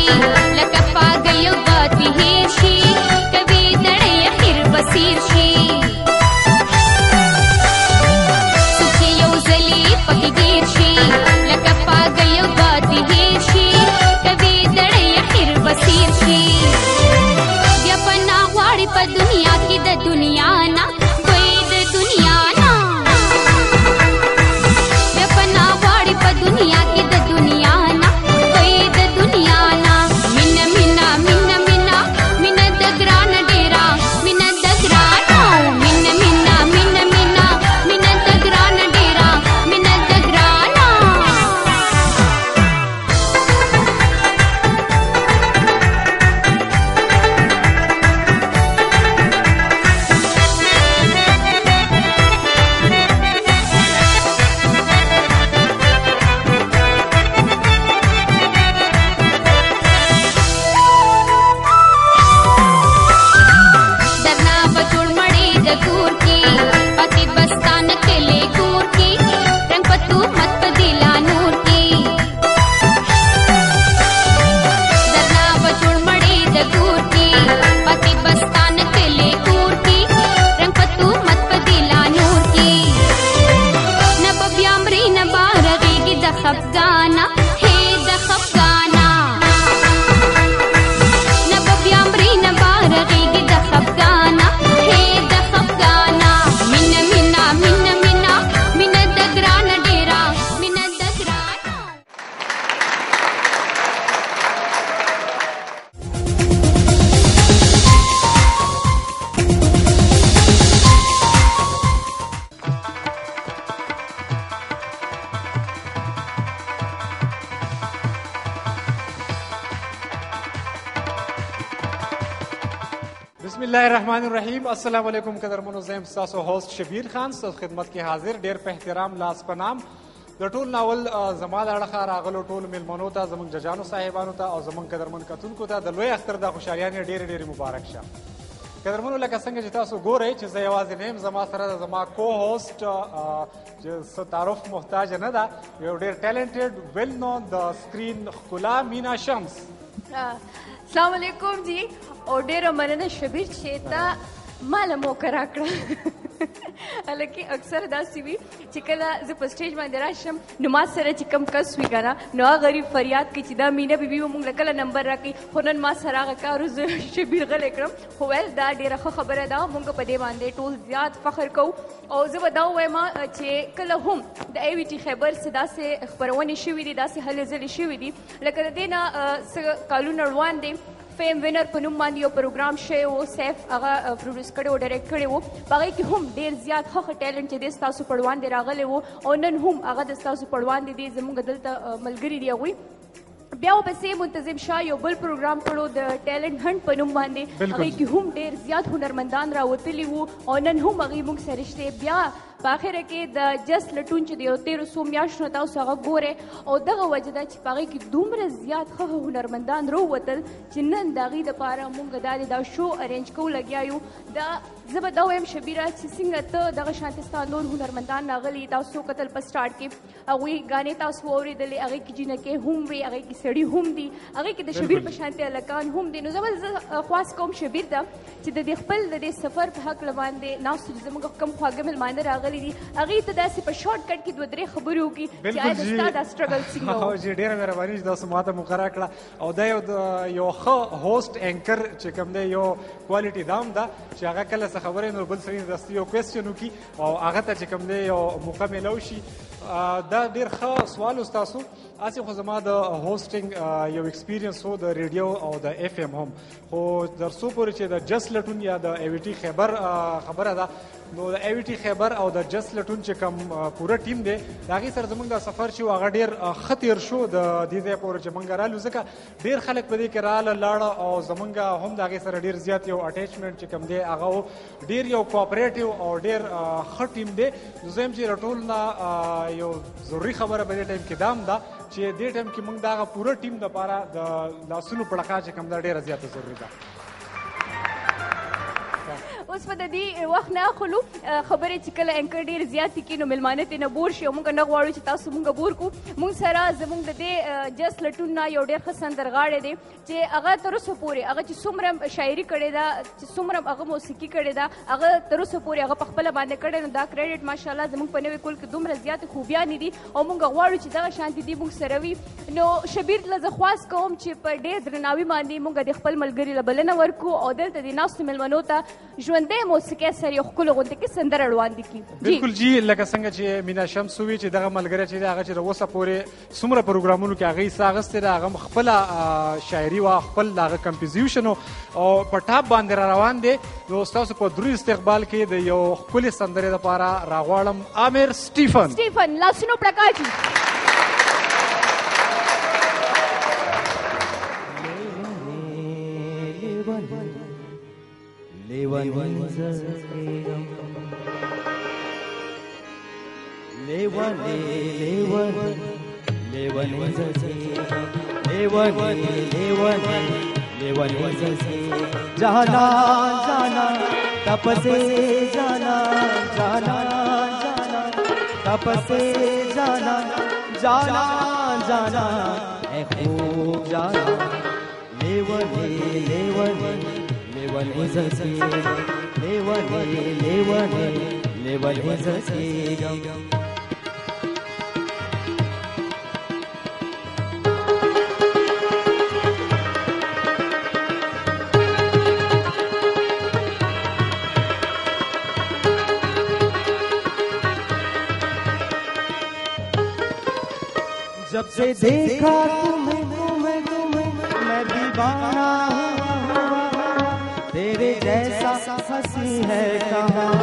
شي لکه پاګل یو باد هیر شي کوي دړې اخر بصیر شي څوک چې یو ځلې پکې ګیر شي لکه پاګل یو باد هیر شي کوي دړې اخر بصیر شي بیا پناه غواړي په دنیا کې د دنیا نه दुनिया की द दुनिया ना कोई द दुनिया ना मिना मिना मिना मिना मिना दगरान डेरा मिना दगराना मिना मिना मिना मिना मिना दगरान डेरा मिना दगराना खफगाना हे द खफगाना न बब्यामरी न बारगी द खफगाना हे द खफगाना मिना मिना मिना मिना मिना दगरान डेरा मिना दगराना बिस्मिल्लाहिर्रहमानिर्रहीम अस्सलाम वालेकुम कदरमनो ज़ैम सासो होस्ट शबीर खान सास खिदमत के हाजिर ډیر په احترام لاس پنام د ټول ناول زما د اړخه راغلو ټول میلمنو ته زموږ ججانو صاحبانو ته او زموږ قدرمن کتونکو ته د لوی اختر د خوشحالیانې ډېرې ډېرې مبارک شه قدرمنو لکه څنګه چې تاسو ګورئ چې زه یوازې نه یم زما سره د زما کو هوسټ چې څه تعارف محتاج نه ده یو ډېر ټیلنټډ ویل نون د سکرین ښکلا مینا شمس السلام علیکم جی او ډیره مننه شبیر چې تا مال موقع راکړه هلکې اکثر داسې وي چې کله زه په سټیج باندې راشم نو ما سره چې کم کس وي که نه نو هغه غریب فریاد کوي چې دا مینه بیبي به مونږ له کله نمبر راکړي خو نن ما سره هغه کار زه شبیر غلی کړم خو ویل دا ډېره ښه خبره ده مونږ په دې باندې ټول زیات فخر کوو او زه به دا ووایم چې کله هم د ای وي ټي خیبر څه داسې خپرونې شوي دي داسې هلې ځلې شوي دي لکه د دې نه څه کالونه روان دي فیم وینر په نوم باندې یو پروګرام شوی و سیف هغه پروډیوس کړی و ډایرکټ کړی و په هغې کې هم ډېر زیات ښه ښه ټیلنټ چې دی ستاسو په وړاندې راغلی و او نن هم هغه د ستاسو په وړاندې دی زموږ دلته ملګري دي هغوی بیا ورپسې منتظم شاه یو بل پروګرام کړو د ټیلنټ هنټ په نوم باندې هغې کې هم ډېر زیات هنرمندان راوتلي وو او نن هم هغوی موږ سره شته بیا په اخره کې د جس لټون چې د یو 1300 میاشتو تاسو هغه ګورئ او دغه وجه ده چې په هغې کې دومره زیات ښه هنرمندان راووتل چې نن د هغې دپاره موږ دا شو ارینج کوو لګیا یو دا زه به دا وایم شبیره چې څنګه ته دغه شانتې ستا نور هنرمندان راغلي تاسو کتل په سټارټ کې هغوی ګانې تاسو واورېدلې هغې کې جینکې هم وي هغې کې سړي هم دي هغې کې د شبیر په شانتې هلکان هم دي نو زه به خواست کوم شبیر ته چې د دې خپل د دې سفر په هکله باندې ناستو چې زموږ کوم خواږه مېلمانه راغلي دي هغې ته داسې په شارټ کټ کې دوه درې خبرې وکړي چې آیا د ستا دا سټرګل څنګه و جی ډېره مهرباني چې تاسو ماته مقرره کړه او دا یو ښه هوسټ اینکر چې کوم دی یو کوالټي دا هم ده چې هغه کله څه خبرې نو بل سړي دستي یو کوېسچن وکړي او هغه ته چې کوم دی یو موقع میلاو شي دا ډېر ښه سوال و ستاسو هسې خو زما د هوسټینګ یو ایکسپیرینس و د ریډیو او د اف ام هم خو تر څو پورې چې د جس لټون یا د ای وي ټي خیبر خبره ده نو د ای وي ټي خیبر او د جس لټون چې کوم پوره ټیم دی د هغې سره زموږ دا سفر چې و هغه ډېر ښه تېر شو د دې ځای پورې چې موږ رالو ځکه ډېر خلک په دې کې راله لاړه او زموږ هم د هغې سره ډېر زیات یو اټیچمنټ چې کوم دی هغه و ډېر یو کوآپریټیو او ډېر ښه ټیم دی نو زه یم چې له ټول نه یو ضروري خبره په دې ټایم کې دا هم ده چې دې ټایم کې موږ د هغه پوره ټیم دپاره د لاسونو پړقا چې کوم ده ډېره زیاته ضروري ده اوس په د دې وخت نه اخلو خبرې چې کله انکر ډېر زیاتې کړي نو مېلمانه ترې نه بور شي او موږ نه غواړو چې تاسو موږ بور کړو. موږ سره زموږ د دې جس لټون نه یو ډېر ښه سندرغاړی دی چې هغه تر اوسه پورې هغه چې څومره شاعري کړې ده چې څومره هغه موسیقي کړې ده هغه تر اوسه پورې هغه په خپله باندې کړې نو دا کریډټ ماشاءالله زموږ په نوي کول کې دومره زیاتې خوبیانې دي او موږ غواړو چې دغه شانتې دي موږ سره وي. نو شبیر له زه خواست کوم چې په ډېر درناوي باندې موږ د خپل ملګري له بلنه ورکړو او دلته د ناستو مېلمنو ته ژوندۍ موسیقۍ سره یو ښکلې غوندې کې سندره وړاندې کړي. بالکل جی لکه څنګه چې مینا شمس وی چې دغه ملګری چې هغه چې اوسه پورې څومره پروګرامونو کې هغه حصہ اخیستی ده هغه خپله شاعري وا خپل هغه کمپوزیشن او په ټاپ باندې را روان دی. نو ستاسو په درو استقبال کې د یو ښکلې سندرې لپاره راغواړم عامر سټیفن لاسونو پړکاچي. जाना जाना तप से जाना जाना जाना तप से जाना जाना जाना है खूब जाना लेवने लेवने लेवने जैसे लेवने लेवने लेवने जैसे जब से देखा तुम्हें तुम्हें तुम्हें मैं दीवाना हुआ तेरे जैसा हंसी है कहाँ.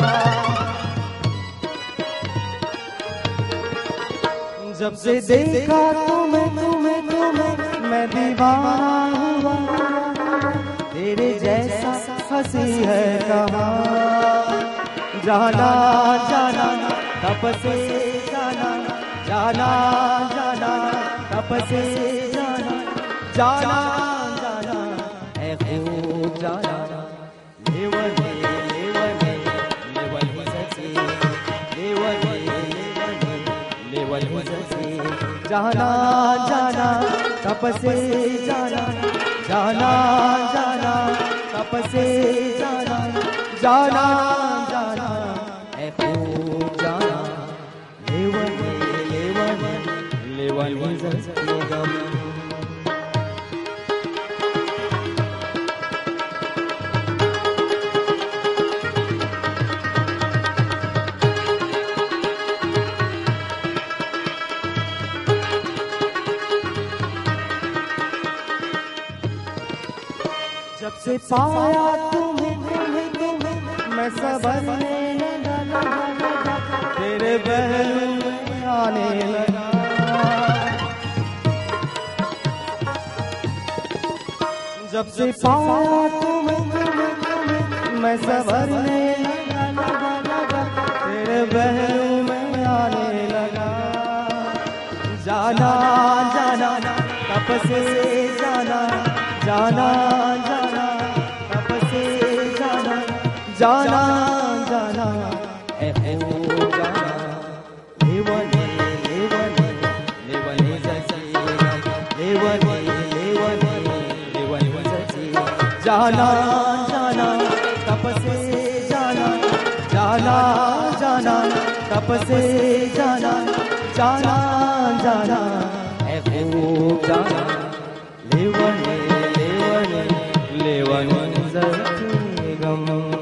जब से देखा तुम्हें तुम्हें तुम्हें मैं दीवाना हुआ तेरे जैसा हंसी है कहाँ. जाना जाना तप से जाना जाना जाना तप से जाना जाना जाना है खूब जाना लेवने लेवने लेवने जैसे लेवने लेवने लेवने जैसे जाना जाना तप से जाना जाना जाना तप से जाना जाना जाना है खूब जाना लेवने लेवने जैसे गम. जब से पाया तुम्हें तुम्हें तुम्हें मैं संभलने लगा तेरे पहलू में आने लगा. जब से पाया तुम्हें तुम्हें तुम्हें मैं संभलने लगा तेरे पहलू में आने लगा. जाना जाना तप से जाना जाना जाना तप से जाना जाना जाना है खूब जाना लेवने लेवने लेवने जैसे लेवने लेवने लेवने जैसे जाना जाना तप से जाना जाना जाना तप से जाना जाना जाना है खूब जाना लेवने लेवने लेवने जैसे गम.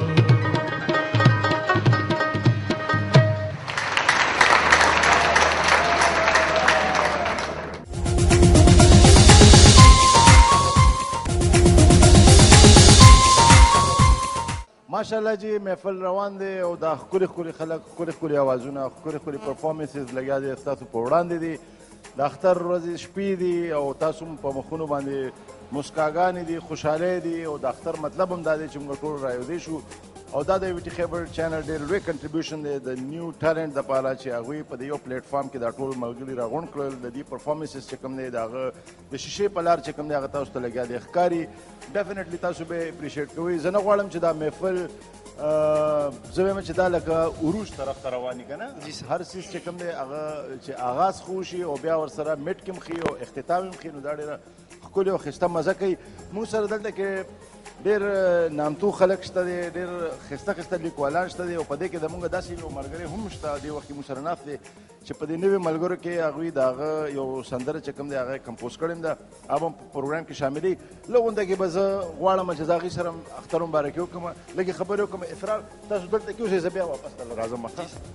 माशाल्लाह जी महफल روان دی او دا ښکلي ښکلي خلک ښکلي ښکلي اوازونه ښکلي ښکلي پرفارمنسز لګیا دي ستاسو په وړاندې دي. د اختر ورځې شپې دي او تاسو په مخونو باندې مسکاګانې دي خوشحالۍ دي او د اختر مطلب هم دا دی چې موږ ټول رایوځای شو او دا د وی ټي خیبر چینل ډېر لوی کنټریبیوشن دی د نیو ټالنټ دپاره چې هغوی په د یو پلیټ فارم کې دا ټول ملګري راغونډ کړل د دې پرفارمنسز چې کوم دی د هغه د شیشې په لار چې کوم دی هغه تاسو ته لګیا دی ښکاري ډیفینیټلی تاسو به اپریشیټ کوئ زه نه غواړم چې دا محفل زه وایم چې دا لکه عروج طرف ته روان وي که نه هر څیز چې کوم دی هغه چې آغاز خو وشي او بیا ورسره میټ کې هم ښي او اختتام هم ښي نو دا ډېره ښکلې او ښایسته مزه کوي موږ سره دلته کې ډېر نامتو خلک شته دی ډېر ښایسته ښایسته لیکوالان شته دی او په دې کې زموږ داسې یو ملګری هم شته دې وخت کې موږ سره ناست دی چې په دې نوي ملګرو کې هغوی د هغه یو سندره چې کوم دی هغه کمپوز کړې ده هغه هم په پروګرام کې شاملي لږ غونډه کې به زه غواړم چې د هغې سره اختر مبارکي وکړم لږې خبرې وکړم اسرار تاسو دلته کې اوسئ زه بیا واپس ته راځم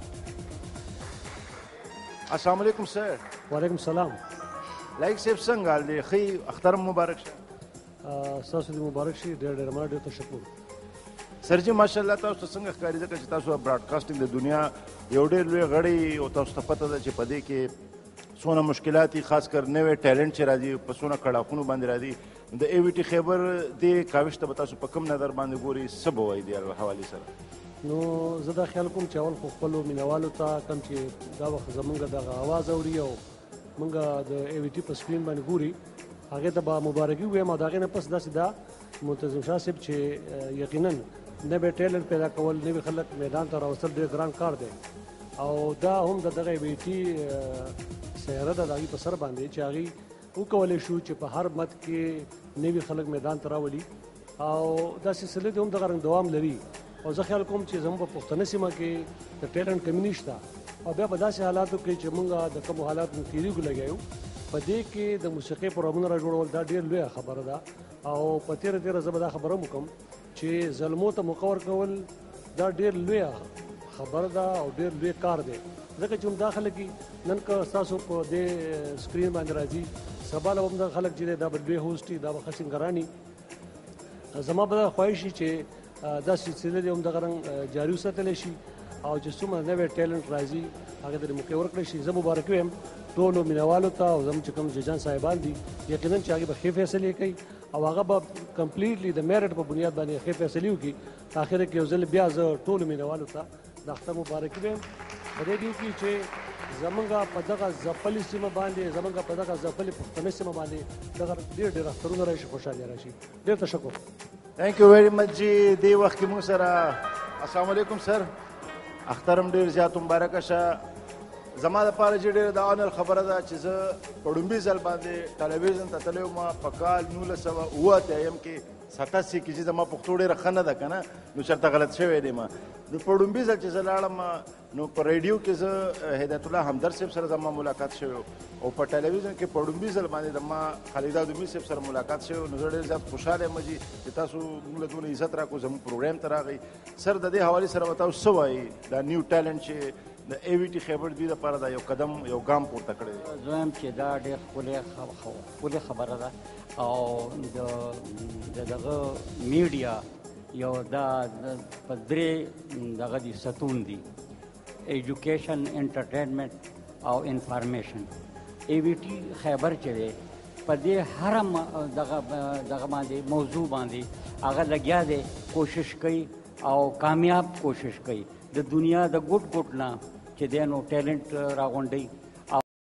السلام علیکم سر وعلیکم السلام لایق صاحب څنګه حال دی ښه اختر مبارک شه ستاسو دې مبارک شي ډېر ډېر مننه ډېر تشکر سر جي ماشاءالله تاسو ته څنګه ښکاري ځکه چې تاسو براډکاسټینګ د دنیا یو ډېر لوی غړی او تاسو ته پته ده چې په دې کې څونه مشکلات دي خاص کر نوی ټیلنټ چې راځي په څونه کړاکونو باندې راځي د ای وی ټي خیبر دې کاوش ته به تاسو په کوم نظر باندې ګوري څه به وایي دې حوالې سره نو زه دا خیال کوم چې اول خو خپلو مینوالو ته کوم چې دا وخت زمونږ دغه اواز اوري او مونږ د ای وی ټي په سکرین باندې ګوري هغې ته به مبارکي ووایم او د هغې نه پس داسې دا منتظم شاه صاحب چې یقینا نوی ټیلنټ پیدا کول نوي خلک میدان ته راوستل ډېر ګران کار دی او دا هم د دغه ای وی ټي سیاره ده د هغې په سر باندې چې هغې وکولی شو چې په هر مد کې نوي خلک میدان ته راولي او دا سلسله دې هم دغه رنګ دوام لري او زه خیال کوم چې زموږ په پښتنه سیمه کې د ټیلنټ کمی نشته او بیا په داسې حالاتو کې چې موږ د کومو حالاتو تیریږو لګیو په دې کې د موسیقۍ پروګرامونه را جوړول دا ډېر لویه خبره ده او په تیره زه به دا خبره هم وکړم چې زلمو ته موقع ورکول دا ډېر لویه خبره ده او ډېر لوی کار دی ځکه چې همدا خلک نن که ستاسو په دې سکرین باندې راځي سبا له همدا خلک چې دی دا به لوی هوسټي دا به ښه سینګراني زما به دا خواهش شي چې دا سلسله دې همدغه رنګ جاري وساتلی شي او چې څومره نوی ټیلنټ راځي هغې ته دې موقع ورکړی شي زه مبارکي وایم ټولو مینوالو ته او زموږ چې کوم ججان صاحبان دي یقینا چې هغې به ښې فیصلې کوي او هغه به کمپلیټلی د میرټ په بنیاد باندې ښې فیصلې وکړي اخره کې یو ځل بیا زه ټولو مینوالو ته د اختر مبارکي وایم په دې ډیو کې چې زمونږ په دغه ځپلې سیمه باندې زمونږ په دغه ځپلې پښتنې سیمه باندې دغه ډېر اخترونه راشي خوشحالي راشي ډېر تشکر تھینک یو ویری مچ جی دې وخت کې موږ سره السلام علیکم سر اختر هم ډېر زیات مبارکه شه زما دپاره چې ډېره د آنر خبره ده چې زه په ډومبي ځل باندې ټلویزیون ته تللی وم په کال 1987 کې 87 کې چې زما پښتو ډېره ښه نه ده که نه نو چېرته غلط شوی دی ما نو په ډومبي ځل چې زه لاړم نو په ریډیو کې زه هدایت الله همدرد صاحب سره زما ملاقات شوی او په ټلویزیون کې په ډومبي ځل باندې زما خالده دومي صاحب سره ملاقات شوی نو زه ډېر زیات خوشحاله یم جي چې تاسو موږ له دونه عزت راکړو زموږ پروګرام ته راغی سر د دې حوالې سره به تاسو څه وایي دا نیو ټیلنټ چې د ای وی ټي خیبر دوی لپاره دا یو قدم یو ګام پورته کړی دی زه وایم چې دا ډېر ښکلې خبره ده او د دغه میډیا یو دا په درې دغه دي ستون دي ایجوکیشن انټرټینمنټ او انفارمیشن ای وی ټي خیبر چې دی په دې هر دغه باندې موضوع باندې هغه لګیا دی کوشش کوي او کامیاب کوشش کوي د دنیا د ګوټ ګوټ نه چې دی نو ټیلنټ راغونډوي